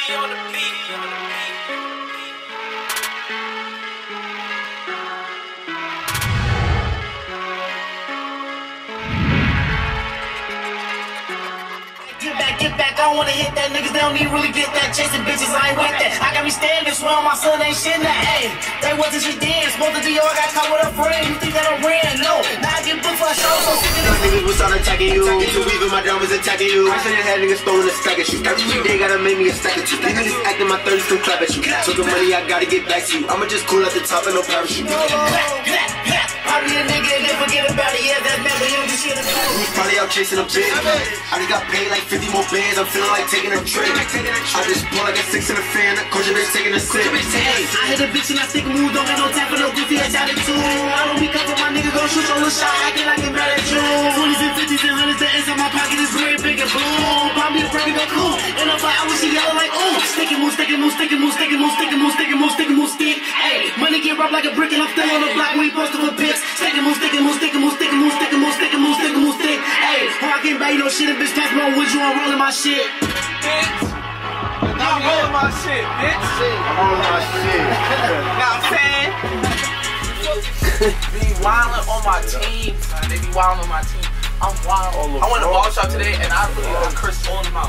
Get back, I don't wanna hit that. Niggas, they don't even really get that. Chasing bitches, I ain't with that. I got me standing strong, my son ain't shit that. Hey, they wasn't shit then. Spoke to Dior, I got caught with a friend. You think that I ran? No, now I get booked for a show. So sick of those niggas will start attacking you. So even my diamonds attacking you. I should have had niggas throwing a stack at you. Every day gotta make me a stack at you. These niggas acting my 30s to clap at you. So the money I gotta get back to you. I'ma just cool at the top and no parachute. Probably a nigga and then forget about it. Yeah, that's never you just shit. He's probably out chasing a bitch. I just got paid like 50 more bands. I'm feeling like taking a trip. I just pull like a 6 in a fan. Coach bitch taking a sip. Hey, I hit a bitch and I stick a move. Don't get no tap for no goofy ass attitude. I don't be covered, my nigga gon' shoot your little shot. Acting like I'm mad at you. 20s and 50s and 100s, the ace on my pocket is red, big and blue. Pop me a break and go cool. And I'm like, I wish she yelling like, ooh. Sticky move, sticky move, sticky move, sticky move, sticky move, sticky move, sticky move, stick. Hey, money get rubbed like a brick and I'm still on the block. We posted for pics. Sticky move, sticky move, sticky move, sticky move, sticky move, sticky move, sticky move, stick. Hey, I can't buy you no shit. If bitch pass me on wood, you on rolling my shit. I'm rolling my shit, bitch. I'm rolling my shit. Know what I'm saying? Be wildin' on my team, man. They be wildin' on my team. I'm wild. I went to ball shop today and I really cursed all of them out.